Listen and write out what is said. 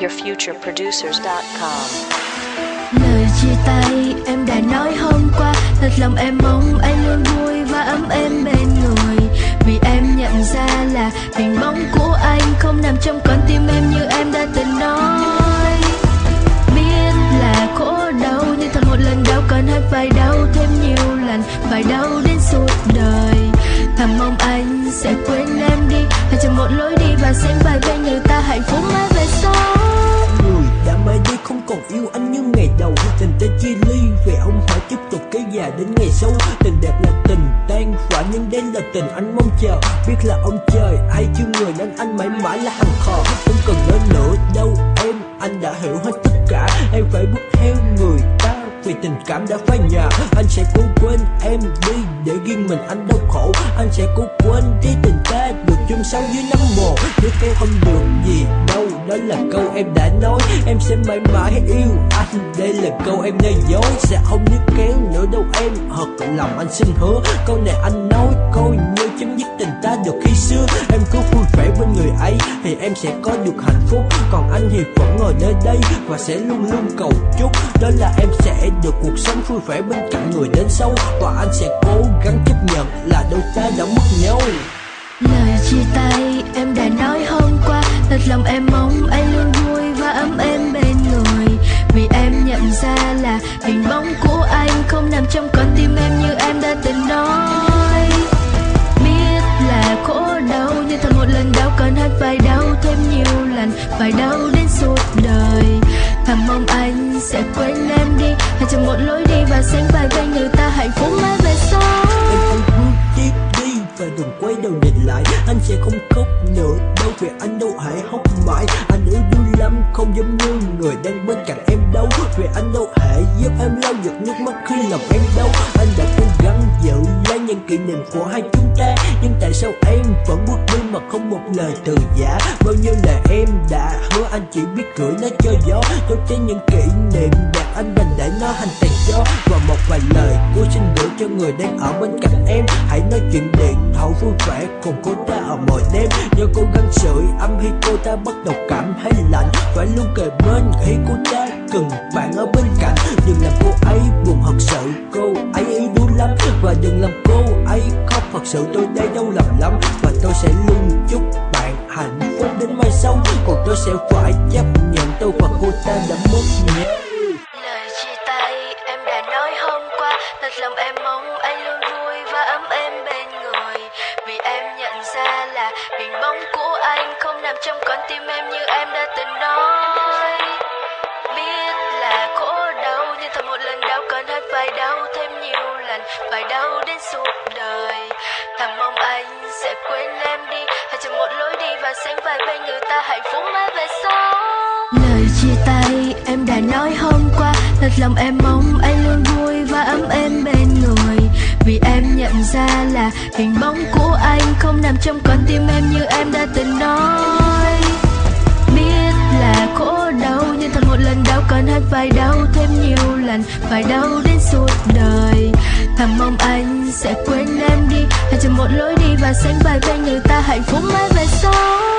yourfutureproducers.com. Lời chia tay em đã nói hôm qua, thật lòng em mong anh luôn vui và ấm em bên người. Vì em nhận ra là hình bóng của anh không nằm trong con tim em như em đã từng nói. Biết là khổ đau nhưng thật một lần đau còn hơn phải đau thêm nhiều lần, phải đau đến suốt đời. Thầm mong anh sẽ quên em đi, hãy chọn một lối đi và sánh vai bên người ta hạnh phúc mãi về sau. Người đã mãi đi không còn yêu anh như ngày đầu, tình ta chia ly vì ông phải tiếp tục kéo dài đến ngày sau. Tình đẹp là tình tan phả nhưng đây là tình anh mong chờ. Biết là ông trời ai chưa người nên anh mãi mãi là hằng khờ. Không cần nói nữa đâu em, anh đã hiểu hết tất cả. Em phải bước theo người ta vì tình cảm đã phai nhạt. Anh sẽ cố quên em đi để riêng mình anh đau khổ. Anh sẽ cố quên đi tình ta được chung sống dưới nắng mồ. Nếu em không được gì đâu, đó là câu em đã nói. Em sẽ mãi mãi yêu anh, đây là câu em nói dối. Sẽ không níu kéo nữa đâu em, thật lòng anh xin hứa. Câu này anh nói coi như chấm dứt tình ta được khi xưa. Em cứ vui vẻ bên người ấy thì em sẽ có được hạnh phúc. Còn anh thì vẫn ngồi nơi đây và sẽ luôn luôn cầu chúc, đó là em sẽ được cuộc sống vui vẻ bên cạnh người đến sau. Và anh sẽ cố gắng chấp nhận là đôi ta đã mất nhau. Lời chia tay em đã nói hôm qua, thật lòng em mong anh luôn vui và ấm em bên người. Vì em nhận ra là hình bóng của anh không nằm trong con tim em như em đã từng nói. Biết là khổ đau nhưng thật một lần đau còn hơn phải đau thêm nhiều lần, phải đau đến suốt đời. Thầm mong anh sẽ quên em đi, hãy chọn một lối đi và sánh vai bên người ta hạnh phúc mãi về sau. Em bước tiếp đi và đừng quay đầu nhìn lại. Anh sẽ không khóc nữa đâu vì anh đâu hãy khóc mãi. Anh yêu vui lắm không giống như người đang bên cạnh em đâu. Vì anh đâu hãy giúp em lau giọt nước mắt khi lòng em đau. Anh đã cố gắng giữ lấy những kỷ niệm của hai chúng ta, nhưng tại sao em vẫn bước đi mà không một lời từ giả. Bao nhiêu lời em đã hứa anh chỉ biết gửi nó cho gió. Cho trên những kỷ niệm đẹp anh đành để nó thành tàn gió. Và một vài lời cô xin gửi cho người đang ở bên cạnh em. Hãy nói chuyện điện thoại vui vẻ cùng cô ta ở mọi đêm. Nhớ cố gắng sưởi ấm khi cô ta bắt đầu cảm thấy lạnh. Phải luôn kề bên khi cô ta cần bạn ở bên cạnh. Đừng làm cô ấy buồn thật sự, cô ấy yêu đuối lắm. Và đừng làm cô ấy khóc, thật sự tôi đây đau lòng lắm. Và tôi sẽ luôn chúc bạn hạnh phúc đến mai sau. Còn tôi sẽ phải chấp nhận tôi và cô ta đã mất nhau. Lời chia tay em đã nói hôm qua, thật lòng em mong anh luôn vui và ấm em bên người. Vì em nhận ra là hình bóng của anh không nằm trong con tim em như em đã từng nói. Biết là khổ đau nhưng thật một lần đau còn hơn phải đau thêm nhiều lần, phải đau đến suốt đời. Thầm mong anh sẽ quên em đi, hãy chọn một lối đi và sánh vai bên người ta hạnh phúc mãi về sau. Lời chia tay em đã nói hôm qua, thật lòng em mong anh luôn vui và ấm em bên người. Vì em nhận ra là hình bóng của anh không nằm trong con tim em như em đã từng nói. Biết là khổ đau nhưng thật một lần đau còn hơn phải đau thêm nhiều lần, phải đau đến suốt đời. Thầm mong anh sẽ quên em đi, hãy chọn một lối đi và sánh vai bên người ta hạnh phúc mãi về sau.